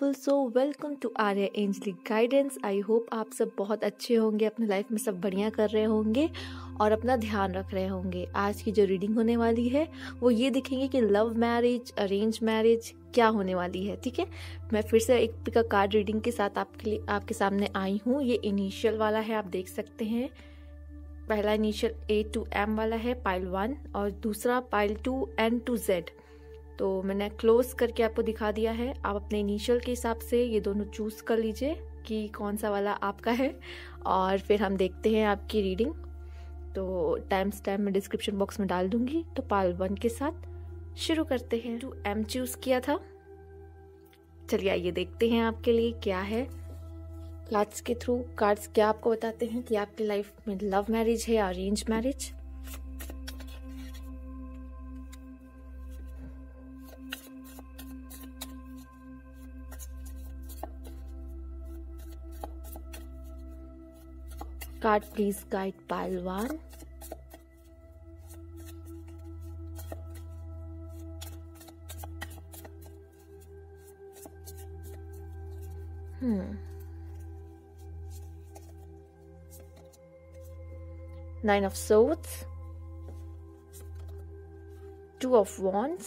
Beautiful. So welcome to Arya angelic guidance. I hope आप सब बहुत अच्छे होंगे, अपने लाइफ में सब बढ़िया कर रहे होंगे और अपना ध्यान रख रहे होंगे। आज की जो रीडिंग होने वाली है वो ये देखेंगे कि लव मैरिज, अरेंज मैरिज क्या होने वाली है। ठीक है, मैं फिर से एक पिक कार्ड रीडिंग के साथ आपके सामने आई हूँ। ये इनिशियल वाला है, आप देख सकते हैं। पहला इनिशियल A to M वाला है, पाइल 1, और दूसरा पाइल 2 N to Z। तो मैंने क्लोज करके आपको दिखा दिया है। आप अपने इनिशियल के हिसाब से ये दोनों चूज कर लीजिए कि कौन सा वाला आपका है, और फिर हम देखते हैं आपकी रीडिंग। तो टाइम स्टैम्प मैं डिस्क्रिप्शन बॉक्स में डाल दूंगी। तो पाइल 1 के साथ शुरू करते हैं। 2M चूज किया था। चलिए आइए देखते हैं आपके लिए क्या है। कार्ड्स के थ्रू कार्ड्स क्या आपको बताते हैं कि आपकी लाइफ में लव मैरिज है या arrange marriage. Card please guide pile 1। Nine of Swords, 2 of Wands,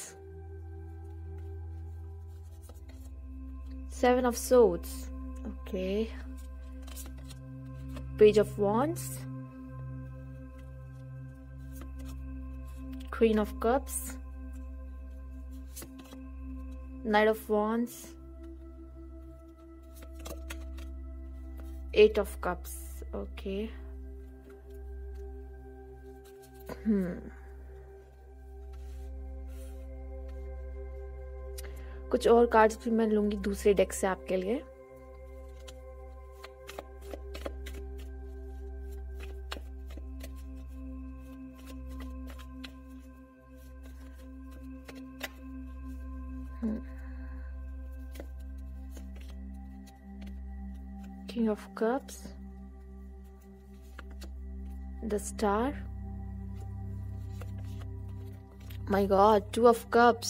7 of Swords, okay, Page of Wands, Queen of Cups, Knight of Wands, 8 of Cups, okay. कुछ और कार्ड्स भी मैं लूंगी दूसरे डेक से आपके लिए। King of Cups, the Star, my God, 2 of Cups,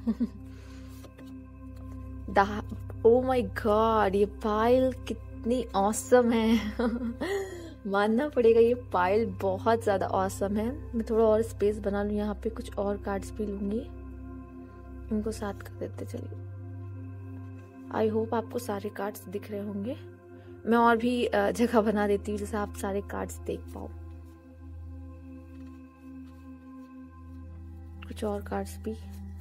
oh my God, ये पाइल कितनी ऑसम है। मानना पड़ेगा, ये पाइल बहुत ज्यादा ऑसम है। मैं थोड़ा और स्पेस बना लूं यहाँ पे, कुछ और कार्ड्स भी लूंगी, इनको साथ कर देते चलिए। आई होप आपको सारे कार्ड्स दिख रहे होंगे। मैं और भी जगह बना देती हूँ जैसे आप सारे कार्ड्स देख पाओ। कुछ और कार्ड्स भी,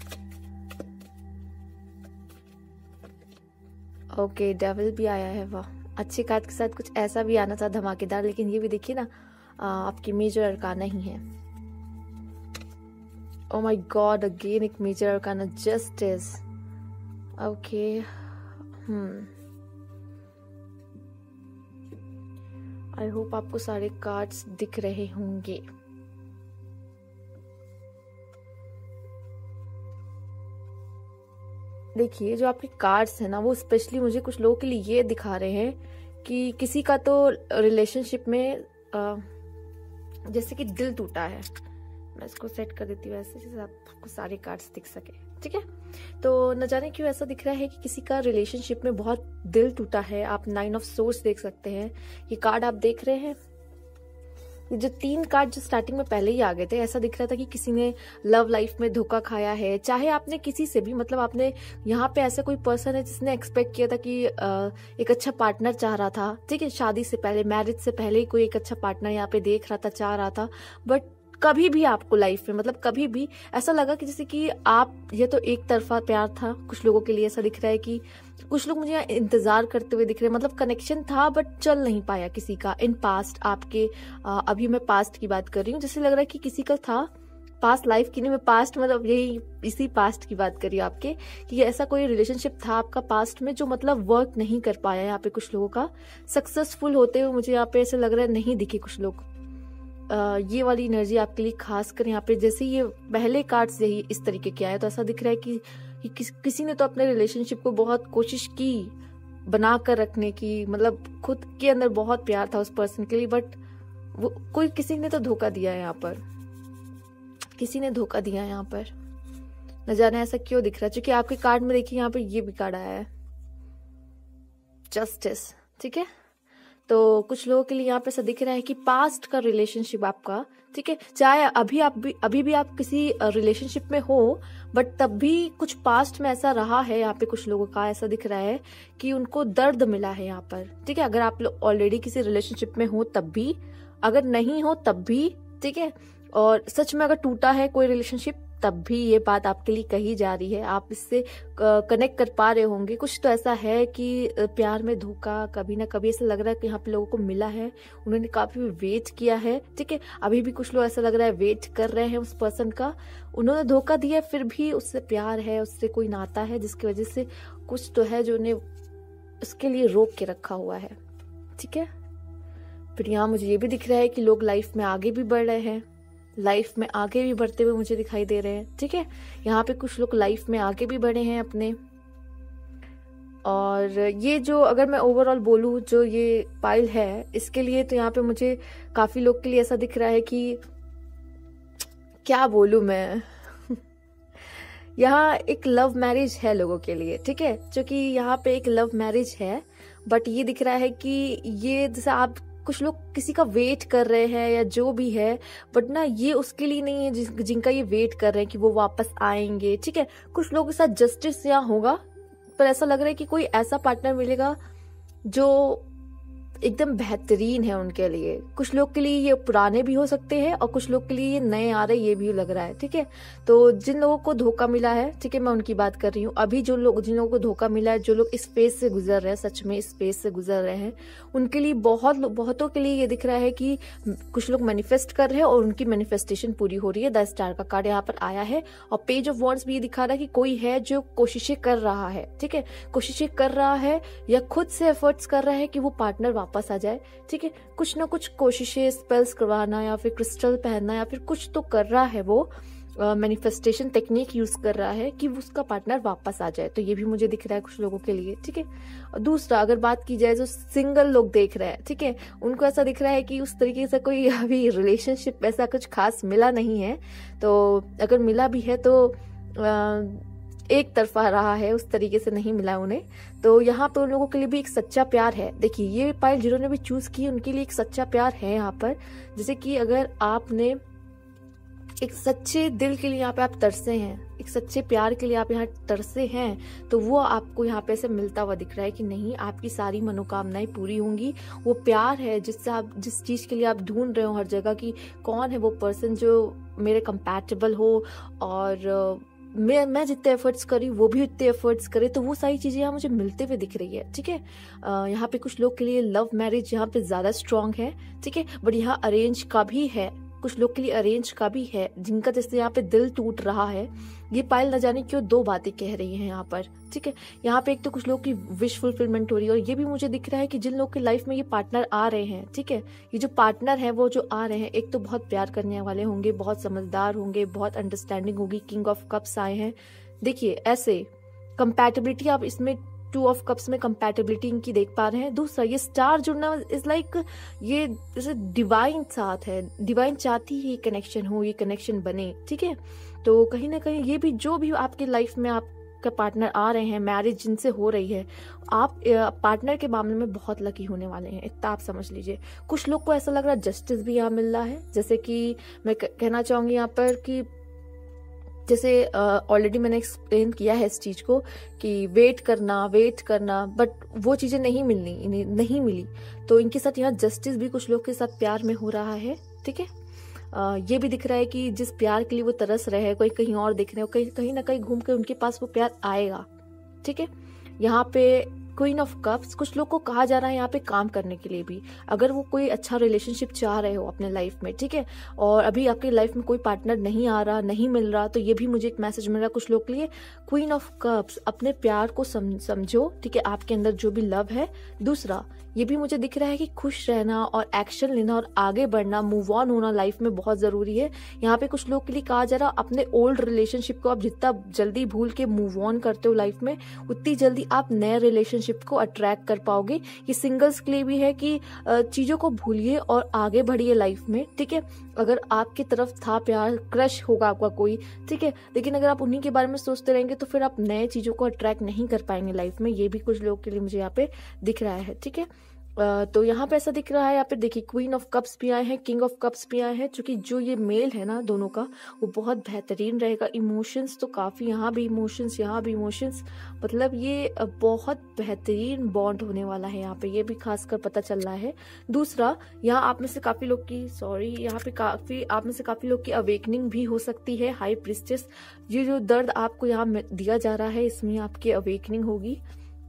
ओके, डेविल भी आया है। वाह, अच्छे कार्ड के साथ कुछ ऐसा भी आना था धमाकेदार। लेकिन ये भी देखिए ना, आपकी मेजर अरकाना ही है। ओ माय गॉड, अगेन एक major arcana, justice, okay. I hope आपको सारे कार्ड्स दिख रहे होंगे। देखिए, जो आपके कार्ड्स है ना, वो स्पेशली मुझे कुछ लोगों के लिए ये दिखा रहे हैं कि किसी का तो रिलेशनशिप में जैसे कि दिल टूटा है। मैं इसको सेट कर देती हूँ ऐसे जैसे आपको सारे कार्ड्स दिख सके। ठीक है, तो न जाने क्यों ऐसा दिख रहा है कि किसी का रिलेशनशिप में बहुत दिल टूटा है। आप 9 ऑफ सोर्स देख सकते हैं। ये कार्ड आप देख रहे हैं, ये जो 3 कार्ड जो स्टार्टिंग में पहले ही आ गए थे, ऐसा दिख रहा था कि किसी ने लव लाइफ में धोखा खाया है। चाहे आपने किसी से भी, मतलब आपने यहाँ पे ऐसा कोई पर्सन है जिसने एक्सपेक्ट किया था कि एक अच्छा पार्टनर चाह रहा था। ठीक है, शादी से पहले, मैरिज से पहले ही कोई एक अच्छा पार्टनर यहाँ पे देख रहा था, चाह रहा था। बट कभी भी आपको लाइफ में, मतलब कभी भी ऐसा लगा कि जैसे कि आप, ये तो एक तरफा प्यार था। कुछ लोगों के लिए ऐसा दिख रहा है कि कुछ लोग मुझे यहाँ इंतजार करते हुए दिख रहे हैं। मतलब कनेक्शन था बट चल नहीं पाया किसी का इन पास्ट आपके। अभी मैं पास्ट की बात कर रही हूँ। जैसे लग रहा है कि किसी का था, पास्ट लाइफ की नहीं, मैं पास्ट मतलब यही इसी पास्ट की बात कर रही हूँ आपके, कि ऐसा कोई रिलेशनशिप था आपका पास्ट में जो मतलब वर्क नहीं कर पाया। यहाँ पे कुछ लोगों का सक्सेसफुल होते हुए मुझे यहाँ पे ऐसा लग रहा है नहीं दिखे कुछ लोग। ये वाली एनर्जी आपके लिए खास कर यहाँ पे, जैसे ये पहले कार्ड्स यही इस तरीके के आए, तो ऐसा दिख रहा है कि किसी ने तो अपने रिलेशनशिप को बहुत कोशिश की बना कर रखने की, मतलब खुद के अंदर बहुत प्यार था उस पर्सन के लिए, बट वो कोई किसी ने तो धोखा दिया है यहाँ पर, किसी ने धोखा दिया है यहाँ पर। न जाने ऐसा क्यों दिख रहा है, क्योंकि आपके कार्ड में देखिए यहाँ पे ये भी कार्ड आया है, जस्टिस, ठीक है। तो कुछ लोगों के लिए यहाँ पे ऐसा दिख रहा है कि पास्ट का रिलेशनशिप आपका, ठीक है, चाहे अभी भी आप किसी रिलेशनशिप में हो, बट तब भी कुछ पास्ट में ऐसा रहा है। यहाँ पे कुछ लोगों का ऐसा दिख रहा है कि उनको दर्द मिला है यहाँ पर, ठीक है। अगर आप लोग ऑलरेडी किसी रिलेशनशिप में हो तब भी, अगर नहीं हो तब भी, ठीक है। और सच में अगर टूटा है कोई रिलेशनशिप तब भी ये बात आपके लिए कही जा रही है, आप इससे कनेक्ट कर पा रहे होंगे। कुछ तो ऐसा है कि प्यार में धोखा कभी ना कभी ऐसा लग रहा है कि यहाँ पे लोगों को मिला है, उन्होंने काफी वेट किया है, ठीक है। अभी भी कुछ लोग ऐसा लग रहा है वेट कर रहे हैं उस पर्सन का, उन्होंने धोखा दिया फिर भी उससे प्यार है, उससे कोई नाता है जिसकी वजह से कुछ तो है जो उन्हें उसके लिए रोक के रखा हुआ है, ठीक है। फिर यहाँ मुझे ये भी दिख रहा है कि लोग लाइफ में आगे भी बढ़ रहे हैं, लाइफ में आगे भी बढ़ते हुए मुझे दिखाई दे रहे हैं, ठीक है। यहाँ पे कुछ लोग लाइफ में आगे भी बढ़े हैं अपने। और ये जो अगर मैं ओवरऑल बोलूँ जो ये पाइल है इसके लिए, तो यहाँ पे मुझे काफी लोग के लिए ऐसा दिख रहा है कि क्या बोलूँ मैं यहाँ एक लव मैरिज है लोगों के लिए, ठीक है। जो कि यहाँ पे एक लव मैरिज है, बट ये दिख रहा है कि ये जैसे आप कुछ लोग किसी का वेट कर रहे हैं या जो भी है, बट ना ये उसके लिए नहीं है जिनका ये वेट कर रहे हैं कि वो वापस आएंगे, ठीक है। कुछ लोगों के साथ जस्टिस यहाँ होगा, पर ऐसा लग रहा है कि कोई ऐसा पार्टनर मिलेगा जो एकदम बेहतरीन है उनके लिए। कुछ लोग के लिए ये पुराने भी हो सकते हैं और कुछ लोग के लिए ये नए आ रहे, ये भी लग रहा है, ठीक है। तो जिन लोगों को धोखा मिला है, ठीक है, मैं उनकी बात कर रही हूँ। अभी जिन लोगों को धोखा मिला है, जो लोग इस फेज से गुजर रहे हैं, सच में इस फेज से गुजर रहे हैं, उनके लिए बहुतों के लिए ये दिख रहा है कि कुछ लोग मैनिफेस्ट कर रहे हैं और उनकी मैनिफेस्टेशन पूरी हो रही है। 10 स्टार का कार्ड यहाँ पर आया है और पेज ऑफ वॉन्ड्स भी ये दिखा रहा है कि कोई है जो कोशिशें कर रहा है, ठीक है, कोशिशें कर रहा है या खुद से एफर्ट्स कर रहा है कि वो पार्टनर वापस आ जाए, ठीक है। कुछ ना कुछ कोशिशें, स्पेल्स करवाना या फिर क्रिस्टल पहनना या फिर कुछ तो कर रहा है वो, मैनिफेस्टेशन टेक्निक यूज कर रहा है कि उसका पार्टनर वापस आ जाए। तो ये भी मुझे दिख रहा है कुछ लोगों के लिए, ठीक है। और दूसरा अगर बात की जाए जो सिंगल लोग देख रहे हैं, ठीक है, उनको ऐसा दिख रहा है कि उस तरीके से कोई अभी रिलेशनशिप ऐसा कुछ खास मिला नहीं है। तो अगर मिला भी है तो एक तरफा रहा है, उस तरीके से नहीं मिला उन्हें। तो यहाँ पे उन लोगों के लिए भी एक सच्चा प्यार है। देखिए ये पाइल जिन्होंने भी चूज की उनके लिए एक सच्चा प्यार है यहाँ पर। जैसे कि अगर आपने एक सच्चे दिल के लिए यहाँ पे आप तरसे हैं, एक सच्चे प्यार के लिए आप यहाँ तरसे हैं, तो वो आपको यहाँ पे ऐसे मिलता हुआ दिख रहा है कि नहीं, आपकी सारी मनोकामनाएं पूरी होंगी। वो प्यार है जिससे आप, जिस चीज के लिए आप ढूंढ रहे हो हर जगह कि कौन है वो पर्सन जो मेरे कंपैटिबल हो और मैं जितने एफर्ट्स करी वो भी उतने एफर्ट्स करे, तो वो सारी चीजें यहाँ मुझे मिलते हुए दिख रही है, ठीक है। यहाँ पे कुछ लोग के लिए लव मैरिज यहाँ पे ज्यादा स्ट्रांग है, ठीक है, बट यहाँ अरेंज का भी है, कुछ लोग के लिए अरेंज का भी है, जिनका जैसे यहाँ पे दिल टूट रहा है। ये पाइल न जाने क्यों 2 बातें कह रही है यहाँ पर, ठीक है। यहाँ पे एक तो कुछ लोग की विश फुलफिलमेंट हो रही है और ये भी मुझे दिख रहा है कि जिन लोग की लाइफ में ये पार्टनर आ रहे हैं, ठीक है, ये जो पार्टनर है वो जो आ रहे हैं, एक तो बहुत प्यार करने वाले होंगे, बहुत समझदार होंगे, बहुत अंडरस्टैंडिंग होगी। किंग ऑफ कप्स आए हैं, देखिए ऐसे कंपैटिबिलिटी आप इसमें 2 ऑफ कप्स में कंपैटिबिलिटी इनकी देख पा रहे हैं। दूसरा ये स्टार जुड़ना इज लाइक ये जैसे डिवाइन साथ है, डिवाइन चाहती है ये कनेक्शन हो, ये कनेक्शन बने, ठीक है। तो कहीं ना कहीं ये भी जो भी आपकी लाइफ में आपका पार्टनर आ रहे हैं, मैरिज जिनसे हो रही है, आप पार्टनर के मामले में बहुत लकी होने वाले हैं, इतना आप समझ लीजिए। कुछ लोग को ऐसा लग रहा है जस्टिस भी यहाँ मिल रहा है। जैसे कि मैं कहना चाहूंगी यहाँ पर कि जैसे ऑलरेडी मैंने एक्सप्लेन किया है इस चीज को कि वेट करना, बट वो चीजें नहीं मिली, तो इनके साथ यहाँ जस्टिस भी कुछ लोग के साथ प्यार में हो रहा है, ठीक है। ये भी दिख रहा है कि जिस प्यार के लिए वो तरस रहे हैं, कोई कहीं और दिख रहे हो, कहीं ना कहीं घूम कर उनके पास वो प्यार आएगा, ठीक है। यहाँ पे क्वीन ऑफ कप्स, कुछ लोग को कहा जा रहा है यहाँ पे काम करने के लिए भी, अगर वो कोई अच्छा रिलेशनशिप चाह रहे हो अपने लाइफ में, ठीक है, और अभी आपकी लाइफ में कोई पार्टनर नहीं आ रहा, नहीं मिल रहा, तो ये भी मुझे एक मैसेज मिल रहा है कुछ लोग के लिए। क्वीन ऑफ कप्स, अपने प्यार को समझो, ठीक है, आपके अंदर जो भी लव है। दूसरा ये भी मुझे दिख रहा है कि खुश रहना और एक्शन लेना और आगे बढ़ना, मूव ऑन होना लाइफ में बहुत जरूरी है। यहाँ पे कुछ लोग के लिए कहा जा रहा है अपने ओल्ड रिलेशनशिप को आप जितना जल्दी भूल के मूव ऑन करते हो लाइफ में, उतनी जल्दी आप नए रिलेशनशिप रिलेशनशिप को अट्रैक्ट कर पाओगे। ये सिंगल्स के लिए भी है कि चीजों को भूलिए और आगे बढ़िए लाइफ में, ठीक है। अगर आपकी तरफ था प्यार, क्रश होगा आपका कोई, ठीक है, लेकिन अगर आप उन्हीं के बारे में सोचते रहेंगे तो फिर आप नए चीजों को अट्रैक्ट नहीं कर पाएंगे लाइफ में। ये भी कुछ लोगों के लिए मुझे यहाँ पे दिख रहा है, ठीक है। तो यहाँ पे ऐसा दिख रहा है, यहाँ पे देखिए क्वीन ऑफ कप्स भी आए हैं, किंग ऑफ कप्स भी आए हैं, क्योंकि जो ये मेल है ना दोनों का, वो बहुत बेहतरीन रहेगा। इमोशंस तो काफी, यहाँ भी इमोशंस, यहाँ भी इमोशंस, मतलब ये बहुत बेहतरीन बॉन्ड होने वाला है यहाँ पे, ये भी खासकर पता चल रहा है। दूसरा, यहाँ आप में से काफी लोग की यहाँ पे आप में से काफी लोग की अवेकनिंग भी हो सकती है। हाई प्रिस्टेस, ये जो दर्द आपको यहाँ दिया जा रहा है, इसमें आपकी अवेकनिंग होगी,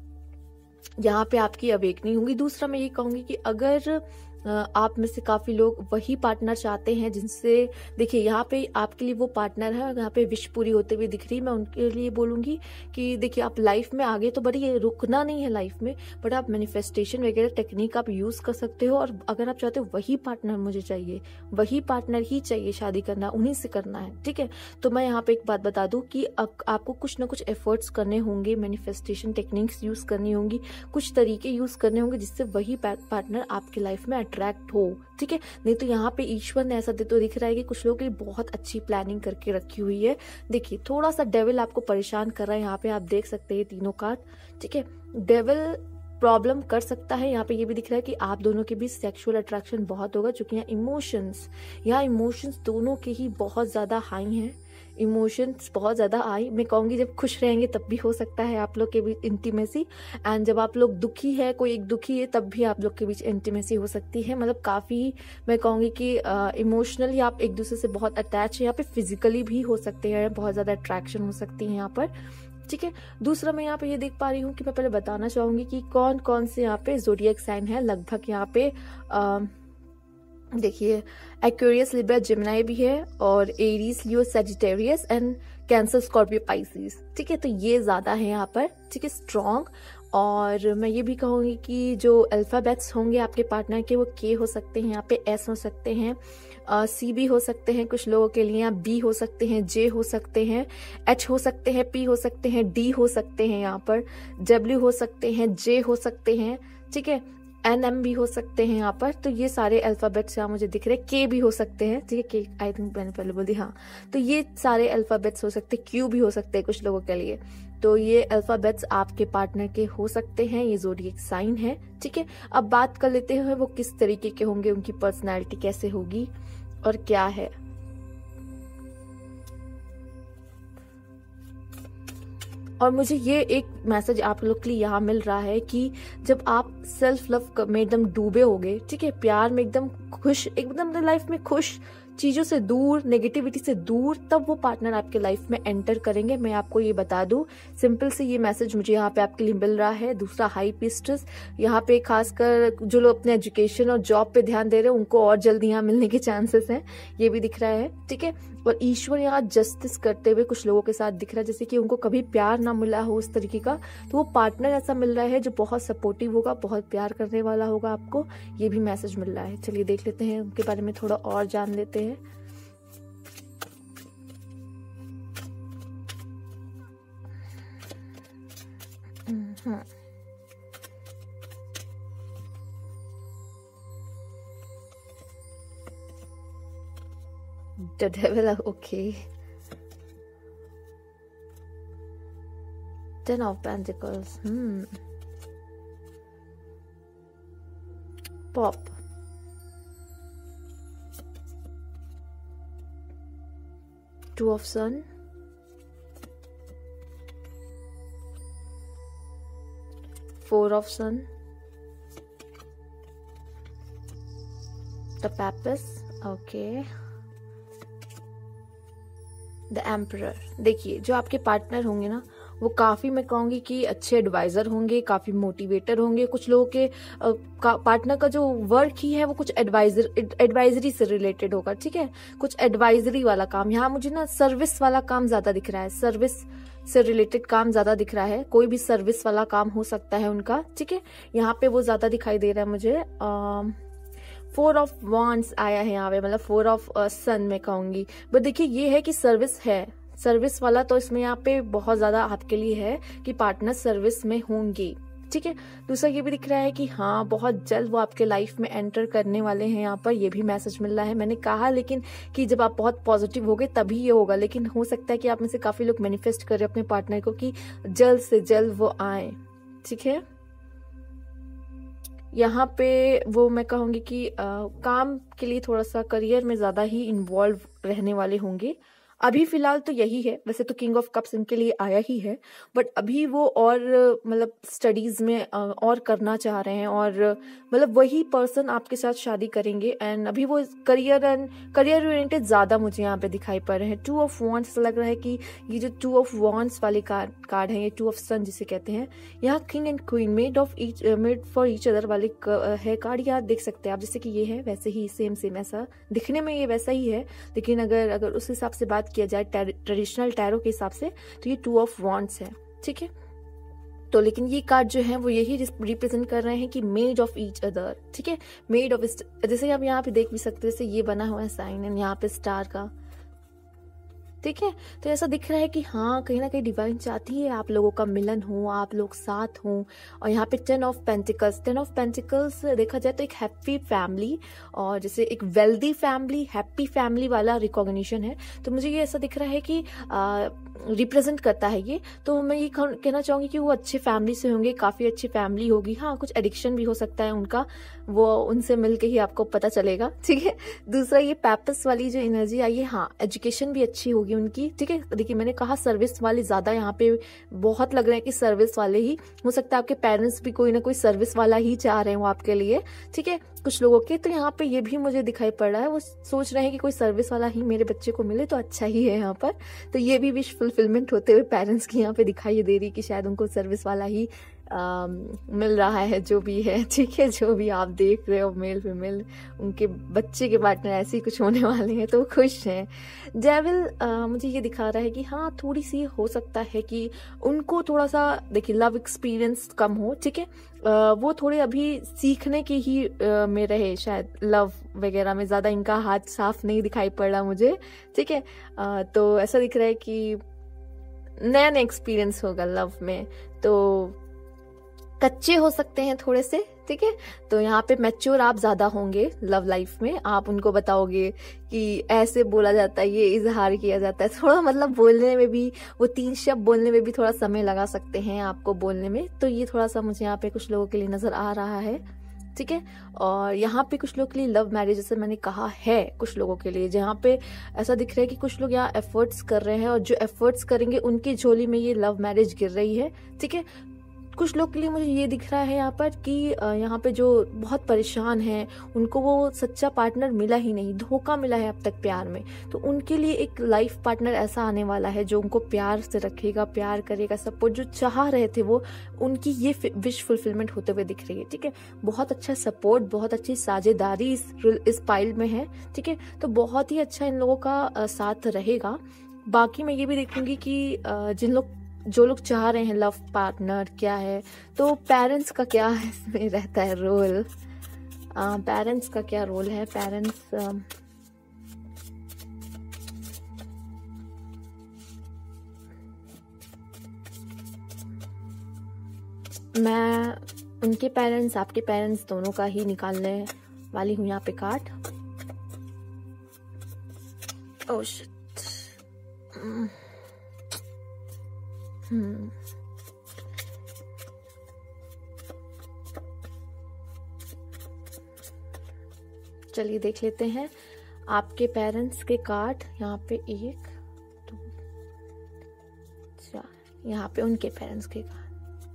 यहाँ पे आपकी अवेकनिंग होगी। दूसरा मैं ये कहूंगी कि अगर आप में से काफी लोग वही पार्टनर चाहते हैं जिनसे, देखिए यहाँ पे आपके लिए वो पार्टनर है, यहाँ पे विश पूरी होते हुए दिख रही है। मैं उनके लिए बोलूंगी कि देखिए आप लाइफ में आगे तो बढ़िए, रुकना नहीं है लाइफ में, बट आप मैनिफेस्टेशन वगैरह टेक्निक आप यूज कर सकते हो। और अगर आप चाहते हो वही पार्टनर मुझे चाहिए, वही पार्टनर ही चाहिए शादी करना, उन्हीं से करना है, ठीक है, तो मैं यहाँ पे एक बात बता दूं कि आपको कुछ ना कुछ एफर्ट्स करने होंगे, मैनिफेस्टेशन टेक्निक्स यूज करनी होंगी, कुछ तरीके यूज करने होंगे जिससे वही पार्टनर आपकी लाइफ में अट्रैक्ट हो, ठीक है। नहीं तो यहाँ पे ईश्वर ने ऐसा तो दिख रहा है कि कुछ लोगों के लिए बहुत अच्छी प्लानिंग करके रखी हुई है। देखिए थोड़ा सा डेविल आपको परेशान कर रहा है, यहाँ पे आप देख सकते हैं तीनों कार्ड, ठीक है। डेविल प्रॉब्लम कर सकता है, यहाँ पे ये भी दिख रहा है कि आप दोनों के बीच सेक्सुअल अट्रैक्शन बहुत होगा, क्योंकि यहाँ इमोशंस दोनों के ही बहुत ज्यादा हाई हैं, इमोशंस बहुत ज्यादा आई। मैं कहूंगी जब खुश रहेंगे तब भी हो सकता है आप लोग के बीच इंटीमेसी, एंड जब आप लोग दुखी है, कोई एक दुखी है, तब भी आप लोग के बीच इंटीमेसी हो सकती है। मतलब काफी मैं कहूंगी कि इमोशनली आप एक दूसरे से बहुत अटैच है, यहाँ पे फिजिकली भी हो सकते हैं, बहुत ज्यादा अट्रैक्शन हो सकती है यहाँ पर, ठीक है। दूसरा मैं यहाँ पे ये देख पा रही हूँ कि मैं पहले बताना चाहूंगी कि कौन कौन से यहाँ पे ज़ोडिएक साइन है। लगभग यहाँ पे देखिए एक्वेरियस, लिब्रा, जेमिनी भी है, और Aries, Leo, Sagittarius and Cancer, Scorpio, Pisces, ठीक है। तो ये ज्यादा है यहाँ पर, ठीक है, स्ट्रॉन्ग। और मैं ये भी कहूंगी कि जो अल्फाबेट्स होंगे आपके पार्टनर के, वो के हो सकते हैं, यहाँ पे एस हो सकते हैं, सी भी हो सकते हैं कुछ लोगों के लिए, यहाँ बी हो सकते हैं, जे हो सकते हैं, एच हो सकते हैं, पी हो सकते हैं, डी हो सकते हैं, यहाँ पर डब्ल्यू हो सकते हैं, जे हो सकते हैं, ठीक है, NM भी हो सकते हैं यहाँ पर। तो ये सारे अल्फाबेट्स यहाँ मुझे दिख रहे हैं। के भी हो सकते हैं, ठीक है, के आई थिंक मैंने पहले बोल दी, हाँ। तो ये सारे अल्फाबेट्स हो सकते हैं, क्यू भी हो सकते हैं कुछ लोगों के लिए। तो ये अल्फाबेट्स आपके पार्टनर के हो सकते हैं, ये ज़ोडिएक साइन है, ठीक है। अब बात कर लेते हैं वो किस तरीके के होंगे, उनकी पर्सनैलिटी कैसे होगी और क्या है। और मुझे ये एक मैसेज आप लोग के लिए यहाँ मिल रहा है कि जब आप सेल्फ लव में एकदम डूबे होगे, ठीक है, प्यार में एकदम खुश, एकदम लाइफ में खुश, चीजों से दूर, नेगेटिविटी से दूर, तब वो पार्टनर आपके लाइफ में एंटर करेंगे। मैं आपको ये बता दूं, सिंपल से ये मैसेज मुझे यहाँ पे आपके लिए मिल रहा है। दूसरा, हाई प्रीस्टेस, यहाँ पे खासकर जो लोग अपने एजुकेशन और जॉब पे ध्यान दे रहे हैं उनको और जल्दी यहाँ मिलने के चांसेस हैं, ये भी दिख रहा है, ठीक है। और ईश्वर यहाँ जस्टिस करते हुए कुछ लोगों के साथ दिख रहा है, जैसे कि उनको कभी प्यार ना मिला हो उस तरीके का, तो वो पार्टनर ऐसा मिल रहा है जो बहुत सपोर्टिव होगा, बहुत प्यार करने वाला होगा आपको, ये भी मैसेज मिल रहा है। चलिए देख लेते हैं उनके बारे में, थोड़ा और जान लेते हैं। The devil, okay. 10 of Pentacles. Pop. Two of Sun. Four of Sun. The Papist. Okay. The emperor. देखिए जो आपके पार्टनर होंगे ना, वो काफी, मैं कहूंगी कि अच्छे एडवाइजर होंगे, काफी मोटिवेटर होंगे। कुछ लोगों के पार्टनर का जो वर्क ही है वो कुछ एडवाइजरी से रिलेटेड होगा, ठीक है, कुछ एडवाइजरी वाला काम। यहाँ मुझे ना सर्विस वाला काम ज्यादा दिख रहा है, सर्विस से रिलेटेड काम ज्यादा दिख रहा है, कोई भी सर्विस वाला काम हो सकता है उनका, ठीक है, यहाँ पे वो ज्यादा दिखाई दे रहा है मुझे। 4 ऑफ वांड्स आया है यहाँ पे, मतलब 4 ऑफ सन मैं कहूंगी। बट देखिए ये है कि सर्विस है, सर्विस वाला, तो इसमें यहाँ पे बहुत ज्यादा आपके लिए है कि पार्टनर सर्विस में होंगे, ठीक है। दूसरा ये भी दिख रहा है कि हाँ बहुत जल्द वो आपके लाइफ में एंटर करने वाले हैं, यहाँ पर ये भी मैसेज मिल रहा है। मैंने कहा लेकिन कि जब आप बहुत पॉजिटिव होगे तभी ये होगा, लेकिन हो सकता है कि आप में से काफी लोग मैनिफेस्ट कर रहे हैं अपने पार्टनर को कि जल्द से जल्द वो आए। ठीक है, यहाँ पे वो मैं कहूँगी कि काम के लिए थोड़ा सा करियर में ज़्यादा ही इन्वॉल्व रहने वाले होंगे। अभी फिलहाल तो यही है, वैसे तो किंग ऑफ कप्स इनके लिए आया ही है, बट अभी वो और मतलब स्टडीज में और करना चाह रहे हैं, और मतलब वही पर्सन आपके साथ शादी करेंगे। एंड अभी वो करियर ओरिएंटेड ज़्यादा मुझे यहाँ पे दिखाई पड़ रहे हैं। 2 ऑफ वॉन्ड्स, ऐसा लग रहा है कि ये जो 2 ऑफ वॉन्ड्स वाले कार्ड है, ये 2 ऑफ सन जिसे कहते हैं, यहाँ king and queen made for each other वाले है कार्ड। यहाँ देख सकते हैं आप, जैसे कि ये है वैसे ही सेम ऐसा दिखने में ये वैसा ही है, लेकिन अगर उस हिसाब से बात किया जाए ट्रेडिशनल टैरो के हिसाब से तो ये 2 ऑफ वॉन्ड्स है। ठीक है, तो लेकिन ये कार्ड जो है वो यही रिप्रेजेंट कर रहे हैं कि मेड ऑफ ईच अदर। ठीक है, मेड ऑफ, जैसे आप यहाँ पे देख भी सकते हैं, जैसे ये बना हुआ है साइन एंड यहाँ पे स्टार का। ठीक है, तो ऐसा दिख रहा है कि हाँ कहीं ना कहीं डिवाइन चाहती है आप लोगों का मिलन हो, आप लोग साथ हों। और यहाँ पे 10 ऑफ पेंटिकल्स देखा जाए तो एक हैप्पी फैमिली, और जैसे एक वेल्दी फैमिली, हैप्पी फैमिली वाला रिकॉग्निशन है। तो मुझे ये ऐसा दिख रहा है कि रिप्रेजेंट करता है ये। तो मैं ये कहना चाहूंगी कि वो अच्छे फैमिली से होंगे, काफी अच्छी फैमिली होगी। हाँ कुछ एडिक्शन भी हो सकता है उनका, वो उनसे मिलके ही आपको पता चलेगा। ठीक है, दूसरा ये पैपस वाली जो एनर्जी आई है, हाँ एजुकेशन भी अच्छी होगी उनकी। ठीक है, देखिए मैंने कहा सर्विस वाले ज्यादा यहाँ पे बहुत लग रहे हैं कि सर्विस वाले ही हो सकता है, आपके पेरेंट्स भी कोई ना कोई सर्विस वाला ही चाह रहे हो आपके लिए। ठीक है, कुछ लोगों के तो यहाँ पे ये भी मुझे दिखाई पड़ रहा है, वो सोच रहे हैं कि कोई सर्विस वाला ही मेरे बच्चे को मिले तो अच्छा ही है यहाँ पर। तो ये भी विश फुलफिलमेंट होते हुए पेरेंट्स की यहाँ पे दिखाई दे रही कि शायद उनको सर्विस वाला ही मिल रहा है, जो भी है। ठीक है, जो भी आप देख रहे हो मेल फीमेल, उनके बच्चे के पार्टनर ऐसे ही कुछ होने वाले हैं तो खुश हैं। डेविल मुझे ये दिखा रहा है कि हाँ थोड़ी सी हो सकता है कि उनको थोड़ा सा देखिए लव एक्सपीरियंस कम हो। ठीक है, वो थोड़े अभी सीखने के ही में रहे, शायद लव वगैरह में ज्यादा इनका हाथ साफ नहीं दिखाई पड़ रहा मुझे। ठीक है, तो ऐसा दिख रहा है कि नया एक्सपीरियंस होगा लव में, तो कच्चे हो सकते हैं थोड़े से। ठीक है, तो यहाँ पे मैच्योर आप ज्यादा होंगे लव लाइफ में, आप उनको बताओगे कि ऐसे बोला जाता है, ये इजहार किया जाता है। थोड़ा मतलब बोलने में भी, वो 3 शब्द बोलने में भी थोड़ा समय लगा सकते हैं आपको बोलने में, तो ये थोड़ा सा मुझे यहाँ पे कुछ लोगों के लिए नजर आ रहा है। ठीक है, और यहाँ पे कुछ लोग के लिए लव मैरिज, जैसे मैंने कहा है, कुछ लोगों के लिए जहाँ पे ऐसा दिख रहा है कि कुछ लोग यहाँ एफर्ट्स कर रहे हैं, और जो एफर्ट्स करेंगे उनकी झोली में ये लव मैरिज गिर रही है। ठीक है, कुछ लोग के लिए मुझे ये दिख रहा है यहाँ पर कि यहाँ पे जो बहुत परेशान हैं, उनको वो सच्चा पार्टनर मिला ही नहीं, धोखा मिला है अब तक प्यार में। तो उनके लिए एक लाइफ पार्टनर ऐसा आने वाला है जो उनको प्यार से रखेगा, प्यार करेगा, सपोर्ट जो चाह रहे थे वो, उनकी ये विश फुलफिलमेंट होते हुए दिख रही है। ठीक है, बहुत अच्छा सपोर्ट, बहुत अच्छी साझेदारी इस पाइल में है। ठीक है, तो बहुत ही अच्छा इन लोगों का साथ रहेगा। बाकी मैं ये भी देखूंगी कि जो लोग चाह रहे हैं लव पार्टनर क्या है, तो पेरेंट्स का क्या इसमें रहता है रोल, पेरेंट्स का क्या रोल है। पेरेंट्स मैं उनके पेरेंट्स, आपके पेरेंट्स दोनों का ही निकालने वाली हूँ यहाँ पे कार्ड। ओह शिट, चलिए देख लेते हैं आपके पेरेंट्स के कार्ड। यहाँ पे 1 2 4, यहाँ पे उनके पेरेंट्स के कार्ड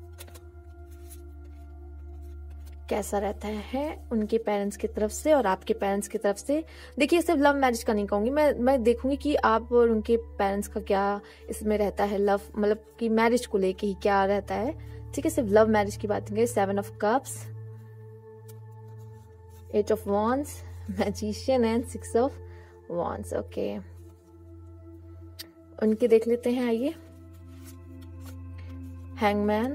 कैसा रहता है उनके पेरेंट्स की तरफ से और आपके पेरेंट्स की तरफ से। देखिए सिर्फ लव मैरिज का नहीं कहूंगी मैं देखूंगी कि आप और उनके पेरेंट्स का क्या इसमें रहता है, लव मतलब कि मैरिज को लेके ही क्या रहता है। ठीक है, सिर्फ लव मैरिज की बात करेंगे। 7 of cups, 8 of wands, magician and 6 of wands. Okay, उनके देख लेते हैं, आइए। Hangman,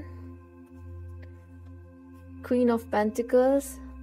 queen of pentacles,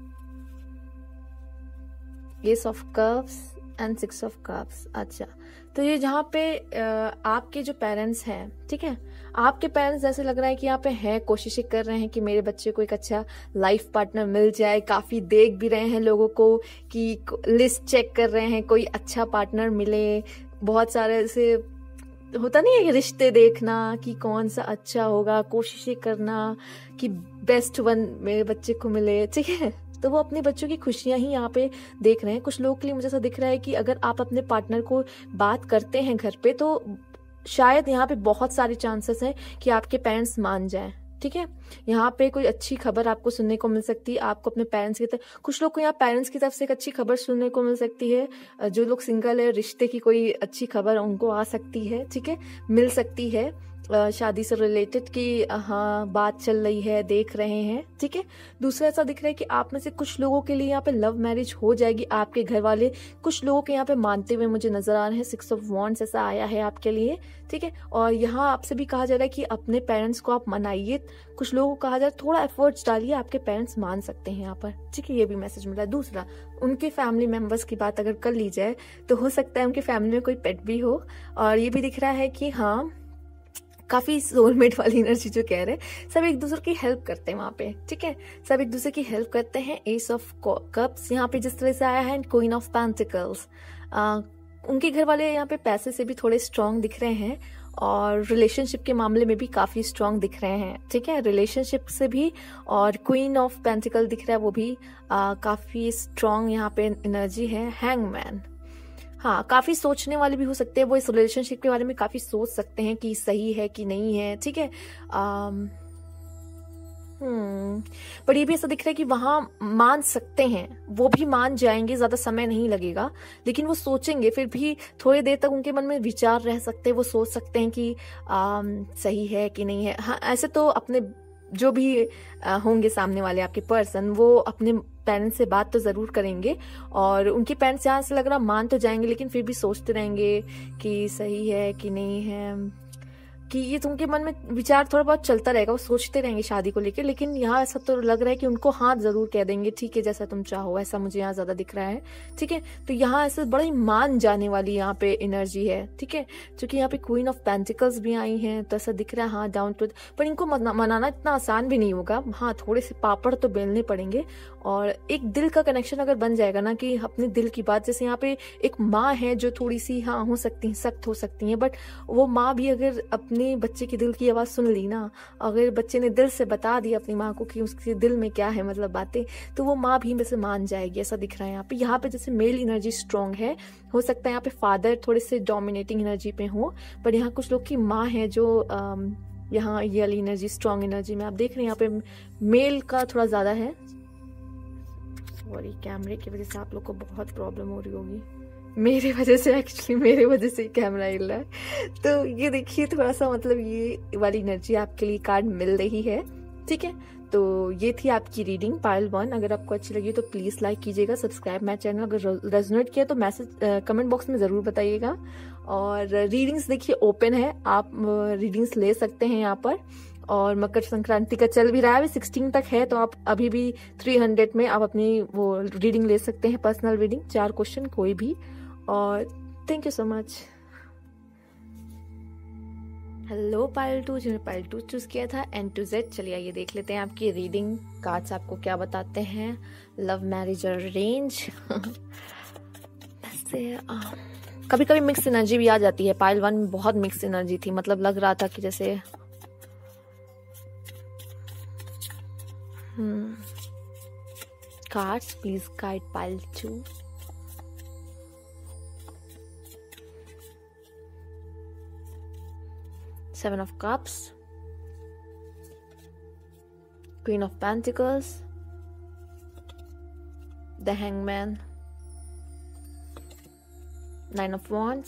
ace of cups and 6 of cups. अच्छा, तो ये जहाँ पे आपके जो पेरेंट्स हैं, ठीक है, आपके पेरेंट्स जैसे लग रहा है कि यहाँ पे हैं, कोशिशें कर रहे हैं कि मेरे बच्चे को एक अच्छा लाइफ पार्टनर मिल जाए। काफी देख भी रहे हैं लोगों को कि लिस्ट चेक कर रहे हैं कोई अच्छा पार्टनर मिले। बहुत सारे ऐसे होता नहीं है कि रिश्ते देखना कि कौन सा अच्छा होगा, कोशिशें करना कि बेस्ट वन मेरे बच्चे को मिले, ठीक है। तो वो अपने बच्चों की खुशियां ही यहाँ पे देख रहे हैं। कुछ लोगों के लिए मुझे ऐसा दिख रहा है कि अगर आप अपने पार्टनर को बात करते हैं घर पे तो शायद यहाँ पे बहुत सारे चांसेस हैं कि आपके पेरेंट्स मान जाएं, ठीक है। यहाँ पे कोई अच्छी खबर आपको सुनने को मिल सकती है। आपको अपने पेरेंट्स की तरफ, कुछ लोग को यहाँ पेरेंट्स की तरफ से एक अच्छी खबर सुनने को मिल सकती है। जो लोग सिंगल है, रिश्ते की कोई अच्छी खबर उनको आ सकती है, ठीक है, मिल सकती है। शादी से रिलेटेड की हाँ बात चल रही है, देख रहे हैं, ठीक है। दूसरा ऐसा दिख रहा है कि आप में से कुछ लोगों के लिए यहाँ पे लव मैरिज हो जाएगी। आपके घर वाले कुछ लोगों के यहाँ पे मानते हुए मुझे नजर आ रहे हैं। 6 ऑफ वॉन्ड्स ऐसा आया है आपके लिए, ठीक है। और यहाँ आपसे भी कहा जा रहा है कि अपने पेरेंट्स को आप मनाइए। कुछ लोगों को कहा जा रहा है थोड़ा एफर्ट्स डालिए, आपके पेरेंट्स मान सकते हैं यहाँ पर, ठीक है। ये भी मैसेज मिला है। दूसरा, उनके फैमिली मेंबर्स की बात अगर कर ली जाए तो हो सकता है उनके फैमिली में कोई पेट भी हो। और ये भी दिख रहा है कि हाँ काफी सोलमेट वाली एनर्जी जो कह रहे हैं, सब एक दूसरे की हेल्प करते हैं वहां पे, ठीक है। सब एक दूसरे की हेल्प करते हैं। एस ऑफ कप्स यहाँ पे जिस तरह से आया है, क्वीन ऑफ पेंटिकल्स। उनके घर वाले यहाँ पे पैसे से भी थोड़े स्ट्रांग दिख रहे हैं और रिलेशनशिप के मामले में भी काफी स्ट्रांग दिख रहे हैं, ठीक है। रिलेशनशिप से भी, और क्वीन ऑफ पेंटिकल दिख रहा है वो भी काफी स्ट्रांग यहाँ पे एनर्जी है। हैंगमैन, हाँ काफी सोचने वाले भी हो सकते हैं। वो इस रिलेशनशिप के बारे में काफी सोच सकते हैं कि सही है कि नहीं है, ठीक है। पर ये भी ऐसा दिख रहा है कि वहां मान सकते हैं, वो भी मान जाएंगे, ज्यादा समय नहीं लगेगा, लेकिन वो सोचेंगे। फिर भी थोड़ी देर तक उनके मन में विचार रह सकते हैं। वो सोच सकते हैं कि सही है कि नहीं है। हाँ ऐसे तो अपने जो भी होंगे सामने वाले आपके पर्सन, वो अपने पेरेंट्स से बात तो जरूर करेंगे और उनके पेरेंट्स यहाँ से लग रहा मान तो जाएंगे, लेकिन फिर भी सोचते रहेंगे कि सही है कि नहीं है, कि ये उनके मन में विचार थोड़ा बहुत चलता रहेगा। वो सोचते रहेंगे शादी को लेकर, लेकिन यहाँ ऐसा तो लग रहा है कि उनको हाँ जरूर कह देंगे, ठीक है जैसा तुम चाहो, ऐसा मुझे यहाँ ज्यादा दिख रहा है, ठीक है। तो यहाँ ऐसे बड़ा ही मान जाने वाली यहाँ पे एनर्जी है, ठीक है। क्योंकि यहाँ पे क्वीन ऑफ पेंटिकल्स भी आई हैं, तो ऐसा दिख रहा है हाँ डाउन टू, पर इनको मनाना इतना आसान भी नहीं होगा। हाँ थोड़े से पापड़ तो बेलने पड़ेंगे। और एक दिल का कनेक्शन अगर बन जाएगा ना, कि अपने दिल की बात, जैसे यहाँ पे एक माँ है जो थोड़ी सी हाँ हो सकती है, सख्त हो सकती है, बट वो माँ भी अगर अपने बच्चे की दिल की आवाज सुन ली ना, अगर बच्चे ने दिल से बता दिया अपनी माँ को कि उसके दिल में क्या है, मतलब बातें, तो वो माँ भी वैसे मान जाएगी, ऐसा दिख रहा है यहाँ पे। यहाँ पे जैसे मेल एनर्जी स्ट्रांग है, हो सकता है यहाँ पे फादर थोड़े से डोमिनेटिंग एनर्जी पे हो, पर यहाँ कुछ लोग की माँ है जो यहाँ ये वाली एनर्जी स्ट्रांग एनर्जी में आप देख रहे हैं। यहाँ पे मेल का थोड़ा ज्यादा है, और ये कैमरे की वजह से आप लोग को बहुत प्रॉब्लम हो रही होगी। मेरे वजह से, एक्चुअली मेरे वजह से कैमरा हिल रहा है। तो ये देखिए थोड़ा सा, मतलब ये वाली एनर्जी आपके लिए कार्ड मिल रही है, ठीक है। तो ये थी आपकी रीडिंग पाइल 1। अगर आपको अच्छी लगी तो प्लीज लाइक कीजिएगा, सब्सक्राइब माय चैनल। अगर रेजोनेट किया तो मैसेज कमेंट बॉक्स में जरूर बताइएगा। और रीडिंग्स देखिए ओपन है, आप रीडिंग्स ले सकते हैं यहाँ पर। और मकर संक्रांति का चल भी रहा है, अभी 16 तक है, तो आप अभी भी 300 में आप अपनी वो रीडिंग ले सकते हैं, पर्सनल रीडिंग, 4 क्वेश्चन कोई भी। और thank you so much. Hello pile 2, जिन्होंने पाइल 2 चूज किया था, N to Z। चलिए आइए देख लेते हैं आपकी रीडिंग कार्ड्स आपको क्या बताते हैं। लव मैरिज और अरेंज वैसे कभी कभी मिक्स एनर्जी भी आ जाती है। पाइल 1 में बहुत मिक्स एनर्जी थी, मतलब लग रहा था कि जैसे cards please guide pile 2। Seven of Cups, Queen of Pentacles, the Hangman, Nine of Wands,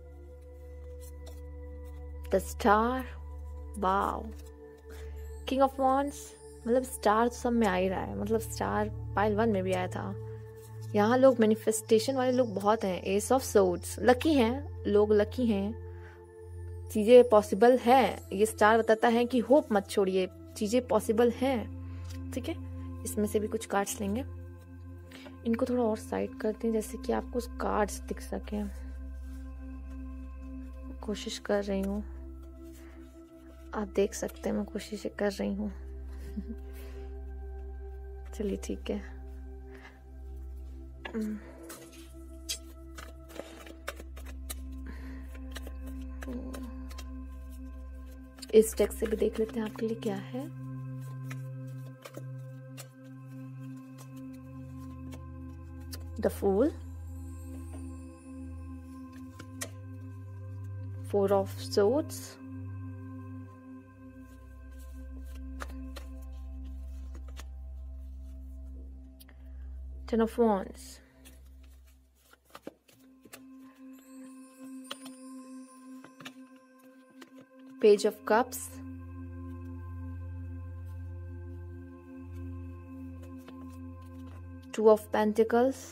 the Star, wow, King of Wands। मतलब स्टार तो सब में आ ही रहा है, मतलब स्टार पाइल 1 में भी आया था। यहाँ लोग मैनिफेस्टेशन वाले लोग बहुत हैं। एस ऑफ सोर्ड्स, लकी हैं लोग, लकी हैं, चीजें पॉसिबल है। ये स्टार बताता है कि होप मत छोड़िए, चीजें पॉसिबल हैं, ठीक है। इसमें से भी कुछ कार्ड्स लेंगे, इनको थोड़ा और साइड करते हैं जैसे कि आपको कार्ड्स दिख सके। कोशिश कर रही हूँ। आप देख सकते हैं, मैं कोशिश कर रही हूँ। चलिए ठीक है। इस टेक्स्ट से भी देख लेते हैं आपके लिए क्या है। The fool, 4 of swords, Ten of Wands, Page of Cups, Two of Pentacles,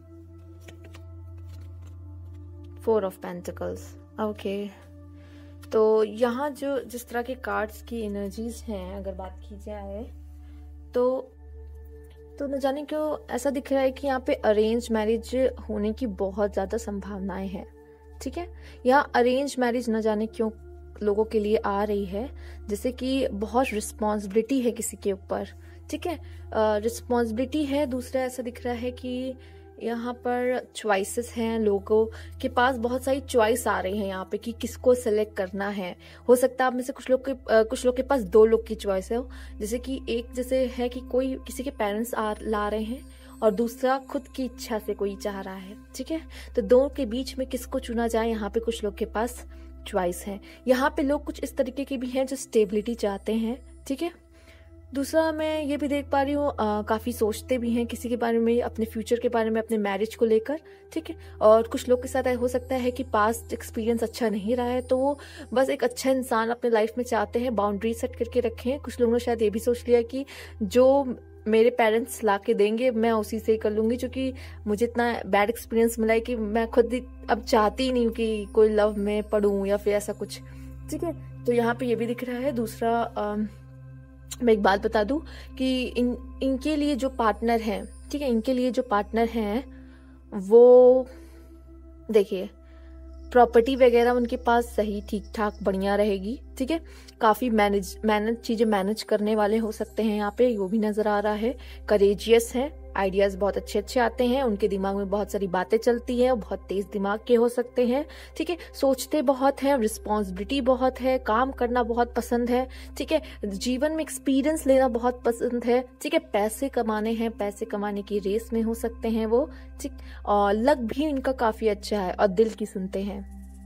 4 of Pentacles। Okay तो यहाँ जो जिस तरह के कार्ड्स की एनर्जीज हैं अगर बात की जाए तो न जाने क्यों ऐसा दिख रहा है कि यहाँ पे अरेंज मैरिज होने की बहुत ज़्यादा संभावनाएं हैं। ठीक है, यहाँ अरेंज मैरिज न जाने क्यों लोगों के लिए आ रही है, जैसे कि बहुत रिस्पॉन्सिबिलिटी है किसी के ऊपर। ठीक है, रिस्पॉन्सिबिलिटी है। दूसरा ऐसा दिख रहा है कि यहाँ पर चॉइसेस हैं, लोगों के पास बहुत सारी चॉइस आ रही है यहाँ पे कि किसको सेलेक्ट करना है। हो सकता है आप में से कुछ लोग के पास 2 लोग की चॉइस है, जैसे कि एक जैसे है कि कोई किसी के पेरेंट्स ला रहे हैं और दूसरा खुद की इच्छा से कोई चाह रहा है। ठीक है, तो 2 के बीच में किसको चुना जाए, यहाँ पे कुछ लोग के पास चॉइस है। यहाँ पे लोग कुछ इस तरीके के भी हैं जो स्टेबिलिटी चाहते हैं। ठीक है, दूसरा मैं ये भी देख पा रही हूँ काफ़ी सोचते भी हैं किसी के बारे में, अपने फ्यूचर के बारे में, अपने मैरिज को लेकर। ठीक है, और कुछ लोग के साथ हो सकता है कि पास्ट एक्सपीरियंस अच्छा नहीं रहा है, तो वो बस एक अच्छा इंसान अपने लाइफ में चाहते हैं, बाउंड्री सेट करके रखें। कुछ लोगों ने शायद ये भी सोच लिया कि जो मेरे पेरेंट्स ला के देंगे मैं उसी से ही कर लूँगी, क्योंकि मुझे इतना बैड एक्सपीरियंस मिला है कि मैं खुद ही अब चाहती ही नहीं हूँ कि कोई लव में पढ़ूँ या फिर ऐसा कुछ। ठीक है, तो यहाँ पे ये भी दिख रहा है। दूसरा मैं एक बात बता दूं कि इनके लिए जो पार्टनर हैं, ठीक है, इनके लिए जो पार्टनर हैं वो देखिए प्रॉपर्टी वगैरह उनके पास सही ठीक ठाक बढ़िया रहेगी। ठीक है, काफ़ी चीज़ें मैनेज करने वाले हो सकते हैं यहाँ पे, वो भी नज़र आ रहा है। करेजियस हैं, आइडियाज़ बहुत अच्छे आते हैं, उनके दिमाग में बहुत सारी बातें चलती हैं, बहुत तेज़ दिमाग के हो सकते हैं। ठीक है, सोचते बहुत हैं, रिस्पॉन्सिबिलिटी बहुत है, काम करना बहुत पसंद है। ठीक है, जीवन में एक्सपीरियंस लेना बहुत पसंद है। ठीक है, पैसे कमाने हैं, पैसे कमाने की रेस में हो सकते हैं वो। ठीक, और लक भी इनका काफ़ी अच्छा है और दिल की सुनते हैं।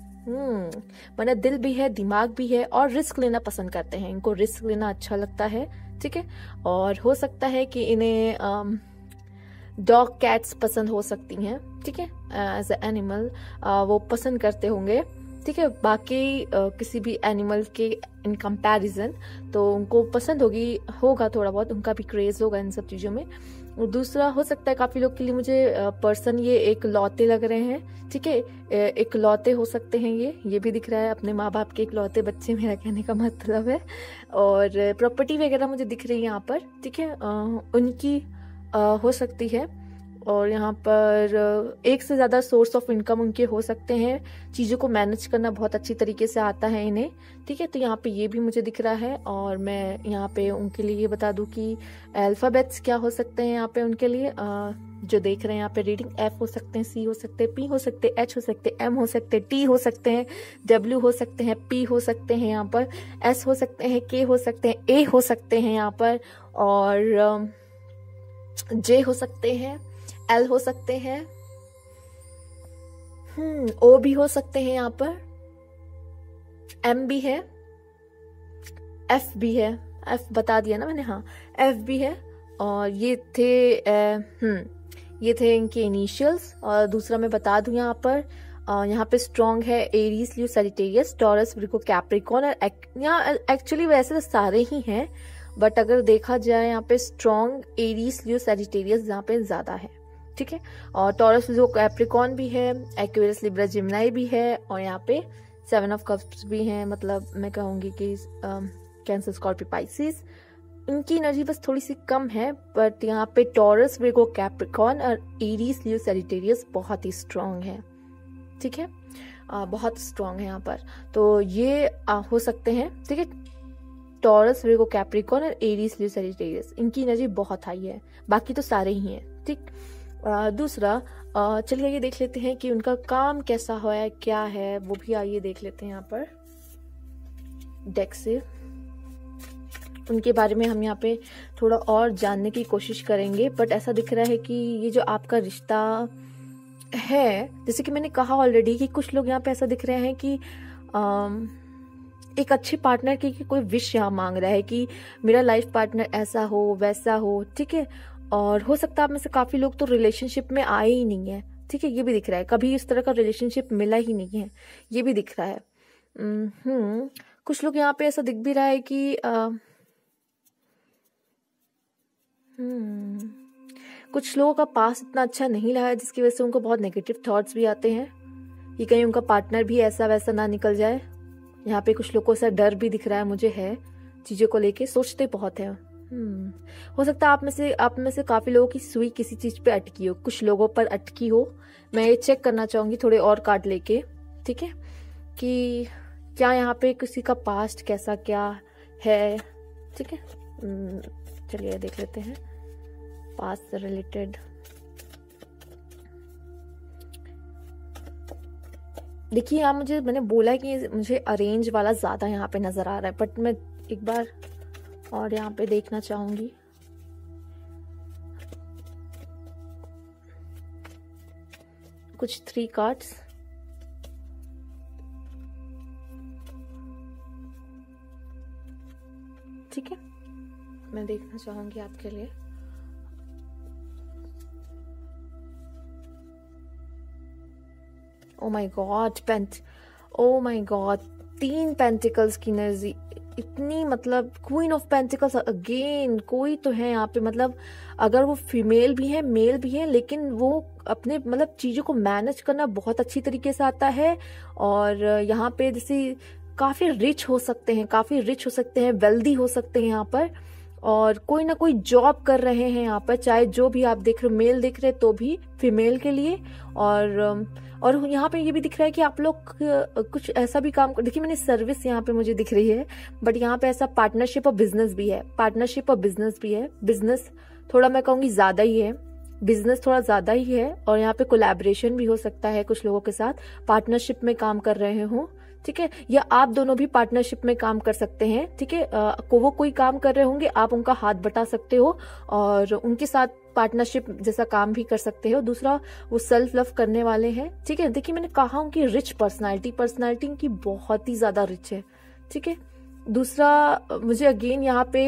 मतलब दिल भी है, दिमाग भी है और रिस्क लेना पसंद करते हैं, इनको रिस्क लेना अच्छा लगता है। ठीक है, और हो सकता है कि इन्हें डॉग कैट्स पसंद हो सकती हैं। ठीक है, एज ए एनिमल वो पसंद करते होंगे। ठीक है, बाकी किसी भी एनिमल के इन कंपैरिजन तो उनको पसंद होगा थोड़ा बहुत, उनका भी क्रेज होगा इन सब चीज़ों में। और दूसरा हो सकता है काफ़ी लोग के लिए मुझे पर्सन ये एक लौते लग रहे हैं। ठीक है, एक लौते हो सकते हैं, ये भी दिख रहा है, अपने माँ बाप के एक लौते बच्चे, मेरा कहने का मतलब है। और प्रॉपर्टी वगैरह मुझे दिख रही है यहाँ पर। ठीक है, उनकी हो सकती है, और यहाँ पर एक से ज़्यादा सोर्स ऑफ इनकम उनके हो सकते हैं। चीज़ों को मैनेज करना बहुत अच्छी तरीके से आता है इन्हें। ठीक है, तो यहाँ पे ये भी मुझे दिख रहा है। और मैं यहाँ पे उनके लिए ये बता दूँ कि अल्फ़ाबेट्स क्या हो सकते हैं यहाँ पे उनके लिए, जो देख रहे हैं यहाँ पे रीडिंग, F हो सकते हैं, C हो सकते हैं, P हो सकते हैं, H हो सकते हैं, M हो सकते हैं, T हो सकते हैं, W हो सकते हैं, P हो सकते हैं यहाँ पर, S हो सकते हैं, K हो सकते हैं, A हो सकते हैं यहाँ पर, और J हो सकते हैं, L हो सकते हैं, O भी हो सकते हैं यहाँ पर, M भी है, F भी है, F बता दिया ना मैंने, हाँ F भी है। और ये थे इनके इनिशियल्स। और दूसरा मैं बता दूं यहाँ पर स्ट्रॉन्ग है Aries, Leo, Sagittarius, Taurus, Virgo, Capricorn. और यहाँ एक्चुअली वैसे तो सारे ही हैं, बट अगर देखा जाए यहाँ पे स्ट्रॉन्ग एरीज, लियो, सजिटेरियस यहाँ पे ज्यादा है। ठीक है, और टॉरस, विर्गो, कैप्रिकॉर्न भी है, एक्वेरियस, लिब्रा, जिमिनाई भी है, और यहाँ पे 7 ऑफ कप्स भी हैं। मतलब मैं कहूँगी कि कैंसर, स्कॉर्पियो, पाइसिस, इनकी एनर्जी बस थोड़ी सी कम है, बट यहाँ पे टॉरस, विर्गो, कैप्रिकॉर्न और एरीज, लियो, सजिटेरियस बहुत ही स्ट्रॉन्ग है। ठीक है, बहुत स्ट्रॉन्ग है यहाँ पर, तो ये हो सकते हैं। ठीक है, टॉरस, विर्गो, कैप्रिकॉर्न और एरीज, लियो, सजिटेरियस, इनकी एनर्जी बहुत हाई है, बाकी तो सारे ही हैं। ठीक, दूसरा चलिए ये देख लेते हैं कि उनका काम कैसा है, क्या है, वो भी आइए देख लेते हैं यहाँ पर डेक से। उनके बारे में हम यहाँ पे थोड़ा और जानने की कोशिश करेंगे, बट ऐसा दिख रहा है कि ये जो आपका रिश्ता है, जैसे कि मैंने कहा ऑलरेडी कि कुछ लोग यहाँ पे ऐसा दिख रहे हैं कि एक अच्छे पार्टनर की कोई विश यहाँ मांग रहा है कि मेरा लाइफ पार्टनर ऐसा हो वैसा हो। ठीक है, और हो सकता है आप में से काफी लोग तो रिलेशनशिप में आए ही नहीं है। ठीक है, ये भी दिख रहा है, कभी इस तरह का रिलेशनशिप मिला ही नहीं है, ये भी दिख रहा है। कुछ लोग यहाँ पे ऐसा दिख भी रहा है कि कुछ लोगों का पास इतना अच्छा नहीं रहा है, जिसकी वजह से उनको बहुत नेगेटिव थॉट्स भी आते हैं कि कहीं उनका पार्टनर भी ऐसा वैसा ना निकल जाए। यहाँ पे कुछ लोगों से डर भी दिख रहा है मुझे, है चीजों को लेके, सोचते बहुत है। हो सकता है आप में से काफी लोगों की सुई किसी चीज पे अटकी हो, कुछ लोगों पर अटकी हो। मैं ये चेक करना चाहूंगी थोड़े और कार्ड लेके, ठीक है, कि क्या यहाँ पे किसी का पास्ट कैसा क्या है। ठीक है, चलिए देख लेते हैं पास्ट से रिलेटेड। देखिए यहाँ मैंने बोला कि मुझे अरेंज वाला ज्यादा यहाँ पे नजर आ रहा है, बट मैं एक बार और यहाँ पे देखना चाहूंगी। कुछ 3 कार्ड्स। ठीक है, मैं देखना चाहूंगी आपके लिए। Oh my God, oh my God, 3 pentacles की एनर्जी, इतनी मतलब क्वीन ऑफ पेंटिकल्स अगेन। कोई तो है यहाँ पे, मतलब अगर वो फीमेल भी है मेल भी है, लेकिन वो अपने मतलब चीजों को मैनेज करना बहुत अच्छी तरीके से आता है। और यहाँ पे जैसे काफी रिच हो सकते हैं, वेल्दी हो सकते हैं यहाँ पर, और कोई ना कोई जॉब कर रहे हैं यहाँ पर, चाहे जो भी आप देख रहे हो, मेल देख रहे हैं तो भी फीमेल के लिए। और यहाँ पे ये भी दिख रहा है कि आप लोग कुछ ऐसा भी काम देखिए, मैंने सर्विस यहाँ पे मुझे दिख रही है, बट यहाँ पे ऐसा पार्टनरशिप और बिजनेस भी है। बिजनेस थोड़ा मैं कहूँगी ज्यादा ही है, और यहाँ पे कोलैबोरेशन भी हो सकता है कुछ लोगों के साथ, पार्टनरशिप में काम कर रहे हो। ठीक है, या आप दोनों भी पार्टनरशिप में काम कर सकते हैं। ठीक है, वो कोई काम कर रहे होंगे, आप उनका हाथ बटा सकते हो और उनके साथ पार्टनरशिप जैसा काम भी कर सकते हो। दूसरा, वो सेल्फ लव करने वाले हैं। ठीक है, देखिए मैंने कहा हूं कि रिच पर्सनालिटी इनकी बहुत ही ज्यादा रिच है। ठीक है, दूसरा मुझे अगेन यहाँ पे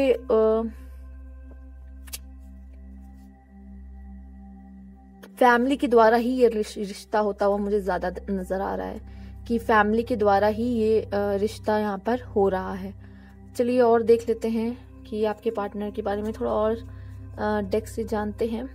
फैमिली के द्वारा ही ये रिश्ता होता हुआ मुझे ज्यादा नजर आ रहा है, कि फैमिली के द्वारा ही ये रिश्ता यहाँ पर हो रहा है। चलिए और देख लेते हैं कि आपके पार्टनर के बारे में थोड़ा और डेक से जानते हैं।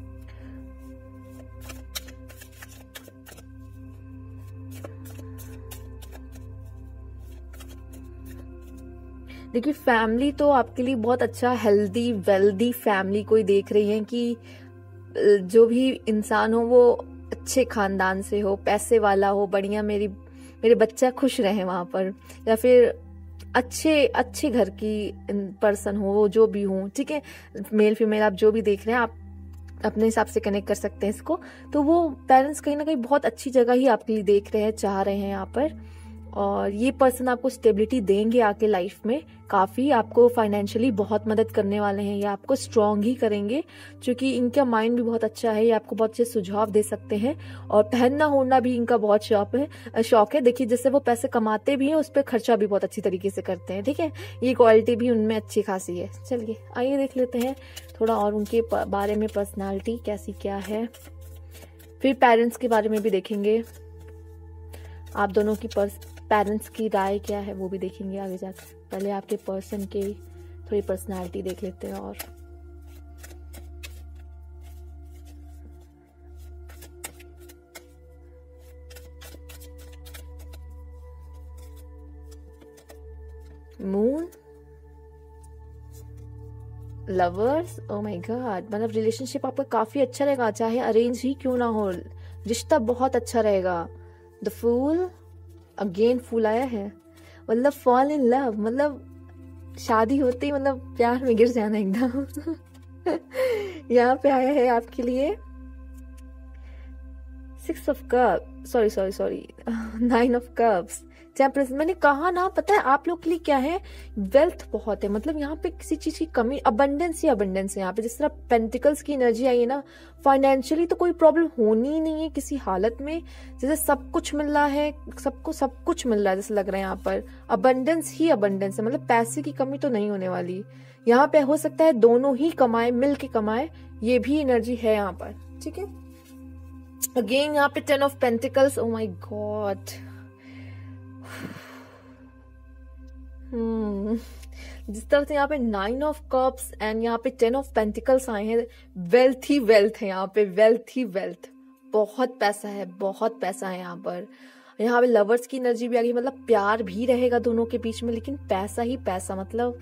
देखिए फैमिली तो आपके लिए बहुत अच्छा, हेल्दी वेल्दी फैमिली कोई देख रही है, कि जो भी इंसान हो वो अच्छे खानदान से हो, पैसे वाला हो, बढ़िया मेरे बच्चा खुश रहे वहां पर, या फिर अच्छे घर की पर्सन हो, जो भी हो। ठीक है, मेल फीमेल आप जो भी देख रहे हैं, आप अपने हिसाब से कनेक्ट कर सकते हैं इसको। तो वो पेरेंट्स कहीं ना कहीं बहुत अच्छी जगह ही आपके लिए देख रहे हैं, चाह रहे हैं यहाँ पर, और ये पर्सन आपको स्टेबिलिटी देंगे आके लाइफ में, काफी आपको फाइनेंशियली बहुत मदद करने वाले हैं, ये आपको स्ट्रांग ही करेंगे, क्योंकि इनका माइंड भी बहुत अच्छा है, ये आपको बहुत अच्छे सुझाव दे सकते हैं। और पहनना ओढ़ना भी इनका बहुत शौक है। देखिए जैसे वो पैसे कमाते भी हैं, उस पर खर्चा भी बहुत अच्छी तरीके से करते हैं। ठीक है, ये क्वालिटी भी उनमें अच्छी खासी है। चलिए आइए देख लेते हैं थोड़ा और उनके बारे में, पर्सनैलिटी कैसी क्या है, फिर पेरेंट्स के बारे में भी देखेंगे, आप दोनों की पेरेंट्स की राय क्या है वो भी देखेंगे आगे जाकर। पहले आपके पर्सन की थोड़ी पर्सनालिटी देख लेते हैं। और moon, lovers, oh my God, मतलब रिलेशनशिप आपका काफी अच्छा रहेगा, चाहे अरेंज ही क्यों ना हो, रिश्ता बहुत अच्छा रहेगा। द फूल, अगेन फूल आया है, मतलब फॉल इन लव, मतलब शादी होते ही मतलब प्यार में गिर जाना एकदम। यहाँ पे आया है आपके लिए 6 of cup, sorry 9 of cups, temperance. मैंने कहा ना, पता है आप लोग के लिए क्या है, वेल्थ बहुत है, मतलब यहाँ पे किसी चीज की कमी, अबंडेंस ही अबंडेंस है यहाँ पे। जिस तरह पेंटिकल्स की एनर्जी आई है ना, फाइनेंशियली तो कोई प्रॉब्लम होनी ही नहीं है किसी हालत में, जैसे सब कुछ मिल रहा है, सबको सब कुछ मिल रहा है जैसे लग रहा है यहाँ पर। अबंडेंस ही अबंडेंस है, मतलब पैसे की कमी तो नहीं होने वाली यहाँ पे। हो सकता है दोनों ही कमाए, मिल के कमाए, ये भी एनर्जी है यहाँ पर, ठीक है। अगेन यहाँ पे 10 of pentacles, oh my God. जिस तरह से यहाँ पे 9 ऑफ कप्स एंड यहाँ पे 10 ऑफ पेंटिकल्स आए हैं, वेल्थ ही वेल्थ है यहाँ पे, वेल्थ ही वेल्थ। बहुत पैसा है, बहुत पैसा है यहाँ पर। यहाँ पे लवर्स की एनर्जी भी आ गई, मतलब प्यार भी रहेगा दोनों के बीच में, लेकिन पैसा ही पैसा, मतलब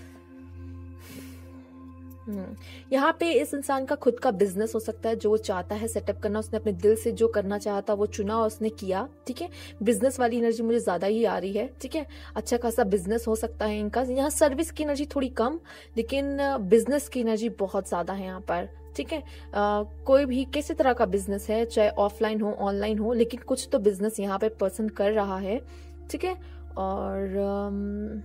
यहाँ पे इस इंसान का खुद का बिजनेस हो सकता है जो वो चाहता है सेटअप करना। उसने अपने दिल से जो करना चाहता वो चुना और उसने किया, ठीक है। बिजनेस वाली एनर्जी मुझे ज्यादा ही आ रही है, ठीक है। अच्छा खासा बिजनेस हो सकता है इनका। यहाँ सर्विस की एनर्जी थोड़ी कम, लेकिन बिजनेस की एनर्जी बहुत ज्यादा है यहाँ पर, ठीक है। कोई भी किसी तरह का बिजनेस है, चाहे ऑफलाइन हो ऑनलाइन हो, लेकिन कुछ तो बिजनेस यहाँ पे पर्सन कर रहा है, ठीक है। और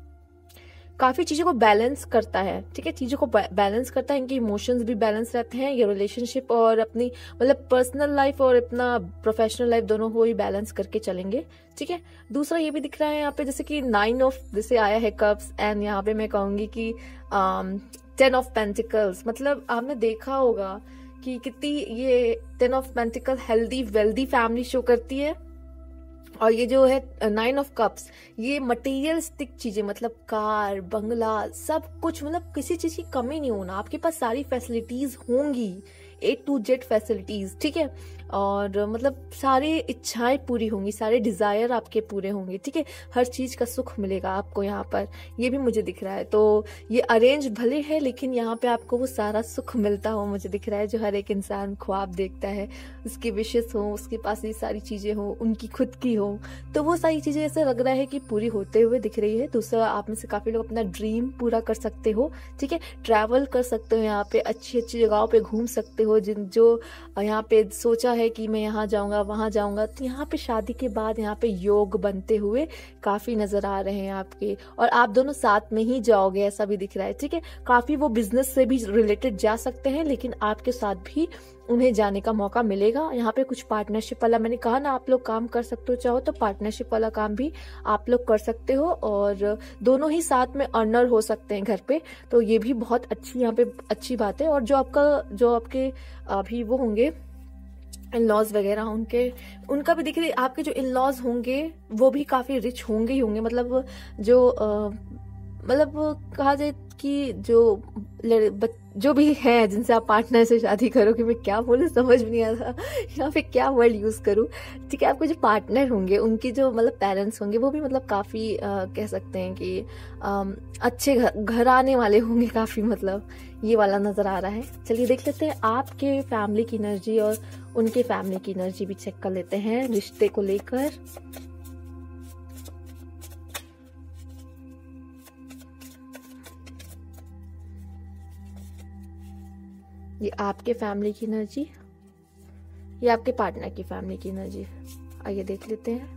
काफी चीजों को बैलेंस करता है, ठीक है। चीजों को बैलेंस करता है, इनके इमोशंस भी बैलेंस रहते हैं। ये रिलेशनशिप और अपनी मतलब पर्सनल लाइफ और अपना प्रोफेशनल लाइफ दोनों को ही बैलेंस करके चलेंगे, ठीक है। दूसरा ये भी दिख रहा है यहाँ पे, जैसे कि 9 ऑफ जैसे आया है कप्स, एंड यहाँ पे मैं कहूंगी कि 10 ऑफ पेंटिकल्स। मतलब आपने देखा होगा कि कितनी ये 10 of pentacle healthy wealthy family show करती है। और ये जो है 9 ऑफ कप्स, ये मटेरियलिस्टिक चीजें, मतलब कार बंगला सब कुछ, मतलब किसी चीज की कमी नहीं होना, आपके पास सारी फैसिलिटीज होंगी, A to Z फैसिलिटीज, ठीक है। और मतलब सारी इच्छाएं पूरी होंगी, सारे डिजायर आपके पूरे होंगे, ठीक है। हर चीज का सुख मिलेगा आपको यहाँ पर, ये भी मुझे दिख रहा है। तो ये अरेंज भले है, लेकिन यहाँ पे आपको वो सारा सुख मिलता हो मुझे दिख रहा है, जो हर एक इंसान ख्वाब देखता है। उसकी विशेष हो, उसके पास ये सारी चीजें हो, उनकी खुद की हो, तो वो सारी चीजें ऐसे लग रहा है कि पूरी होते हुए दिख रही है। दूसरा, आप में से काफी लोग अपना ड्रीम पूरा कर सकते हो, ठीक है। ट्रैवल कर सकते हो, यहाँ पे अच्छी अच्छी जगहों पे घूम सकते हो, जो यहाँ पे सोचा है कि मैं यहाँ जाऊंगा वहां जाऊंगा, तो यहाँ पे शादी के बाद यहाँ पे योग बनते हुए काफी नजर आ रहे हैं आपके। और आप दोनों साथ में ही जाओगे, ऐसा भी दिख रहा है, ठीक है। काफी वो बिजनेस से भी रिलेटेड जा सकते हैं, लेकिन आपके साथ भी उन्हें जाने का मौका मिलेगा। यहाँ पे कुछ पार्टनरशिप वाला, मैंने कहा ना आप लोग काम कर सकते हो, चाहो तो पार्टनरशिप वाला काम भी आप लोग कर सकते हो, और दोनों ही साथ में अर्नर हो सकते हैं घर पे, तो ये भी बहुत अच्छी यहाँ पे अच्छी बात है। और जो आपके अभी वो होंगे इन लॉज वगैरह, उनका भी दिख रही, आपके जो इन लॉज होंगे वो भी काफी रिच होंगे ही होंगे, मतलब कहा जाए कि जो भी है जिनसे आप पार्टनर से शादी करोगे, मैं क्या बोलूं समझ नहीं आ रहा यहाँ पे क्या वर्ड यूज करूं, ठीक है। आपके जो पार्टनर होंगे उनकी जो मतलब पेरेंट्स होंगे वो भी मतलब काफी कह सकते हैं कि अच्छे घर आने वाले होंगे काफी, मतलब ये वाला नजर आ रहा है। चलिए देख लेते हैं आपके फैमिली की एनर्जी और उनके फैमिली की एनर्जी भी चेक कर लेते हैं रिश्ते को लेकर। ये आपके फैमिली की एनर्जी, ये आपके पार्टनर की फैमिली की एनर्जी, आइए देख लेते हैं।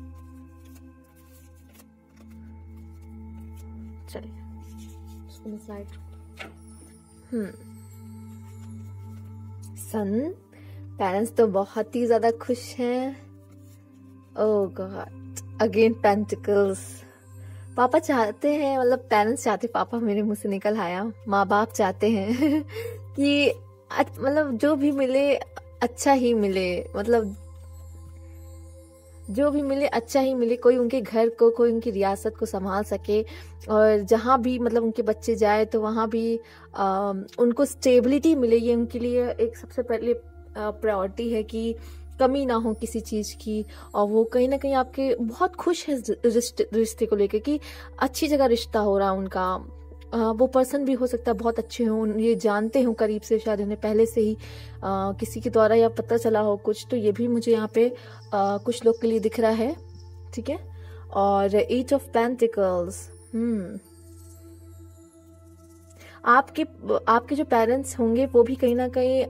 चलिए सन, पेरेंट्स तो बहुत ही ज्यादा खुश हैं। Oh God, again pentacles. पापा चाहते हैं, मतलब पेरेंट्स चाहते, पापा मेरे मुंह से निकल आया, माँ बाप चाहते हैं कि मतलब जो भी मिले अच्छा ही मिले, मतलब जो भी मिले अच्छा ही मिले, कोई उनके घर को, कोई उनकी रियासत को संभाल सके, और जहाँ भी मतलब उनके बच्चे जाए तो वहाँ भी उनको स्टेबिलिटी मिले। ये उनके लिए एक सबसे पहले प्रायोरिटी है कि कमी ना हो किसी चीज की, और वो कहीं ना कहीं आपके बहुत खुश है रिश्ते को लेकर कि अच्छी जगह रिश्ता हो रहा उनका। वो पर्सन भी हो सकता है बहुत अच्छे हों, ये जानते हो करीब से, शायद उन्हें पहले से ही किसी के द्वारा या पता चला हो कुछ, तो ये भी मुझे यहाँ पे कुछ लोग के लिए दिख रहा है, ठीक है। और 8 ऑफ पेंटिकल्स, आपके जो पेरेंट्स होंगे वो भी कहीं ना कहीं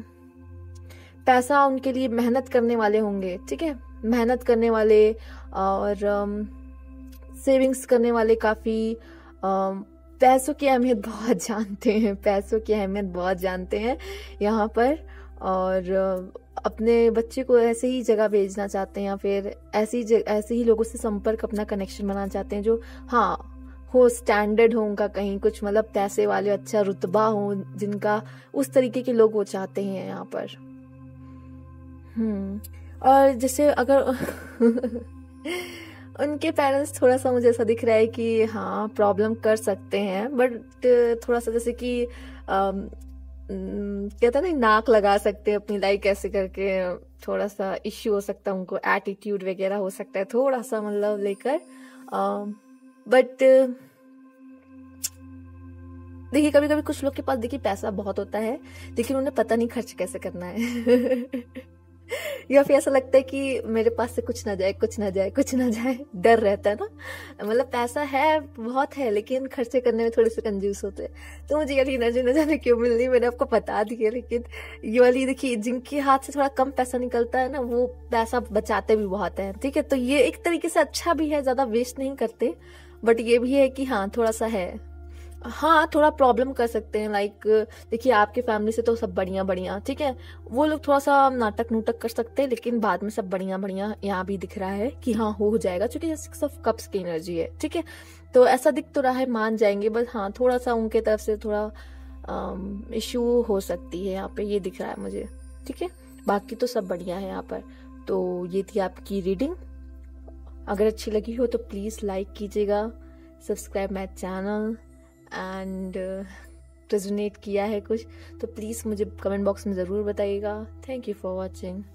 पैसा उनके लिए मेहनत करने वाले होंगे, ठीक है, मेहनत करने वाले और सेविंग्स करने वाले, काफ़ी पैसों की अहमियत बहुत जानते हैं, पैसों की अहमियत बहुत जानते हैं यहाँ पर, और अपने बच्चे को ऐसे ही जगह भेजना चाहते हैं या फिर ऐसे ही लोगों से संपर्क, अपना कनेक्शन बनाना चाहते हैं जो हो स्टैंडर्ड हो उनका, कहीं कुछ मतलब पैसे वाले, अच्छा रुतबा हो जिनका, उस तरीके के लोग वो चाहते हैं यहाँ पर। और जैसे अगर उनके पेरेंट्स, थोड़ा सा मुझे ऐसा दिख रहा है कि हाँ प्रॉब्लम कर सकते हैं, बट थोड़ा सा जैसे कि कहता नहीं, नाक लगा सकते हैं अपनी लाइक ऐसे करके, थोड़ा सा इश्यू हो सकता है उनको, एटीट्यूड वगैरह हो सकता है थोड़ा सा मतलब लेकर, बट देखिए कभी कभी कुछ लोग के पास देखिए पैसा बहुत होता है लेकिन उन्हें पता नहीं खर्च कैसे करना है या फिर ऐसा लगता है कि मेरे पास से कुछ ना जाए, कुछ ना जाए, कुछ ना जाए, डर रहता है ना, मतलब पैसा है बहुत है लेकिन खर्चे करने में थोड़े से कंजूस होते हैं। तो मुझे यार एनर्जी न जाने क्यों मिल रही, मैंने आपको बता दी है, लेकिन ये वाली देखिए जिनके हाथ से थोड़ा कम पैसा निकलता है ना, वो पैसा बचाते भी बहुत है, ठीक है। तो ये एक तरीके से अच्छा भी है, ज्यादा वेस्ट नहीं करते, बट ये भी है कि हाँ थोड़ा सा है, हाँ थोड़ा प्रॉब्लम कर सकते हैं। लाइक देखिए आपके फैमिली से तो सब बढ़िया बढ़िया, ठीक है, वो लोग थोड़ा सा नाटक नूटक कर सकते हैं लेकिन बाद में सब बढ़िया बढ़िया यहाँ भी दिख रहा है कि हाँ हो जाएगा, क्योंकि जैसे सब कप्स की एनर्जी है, ठीक है, तो ऐसा दिख तो रहा है मान जाएंगे, बस हाँ थोड़ा सा उनके तरफ से थोड़ा इश्यू हो सकती है यहाँ पे, ये दिख रहा है मुझे, ठीक है, बाकी तो सब बढ़िया है यहाँ पर। तो ये थी आपकी रीडिंग, अगर अच्छी लगी हो तो प्लीज लाइक कीजिएगा, subscribe my channel, and resonate किया है कुछ तो प्लीज़ मुझे कमेंट बॉक्स में ज़रूर बताइएगा। Thank you for watching.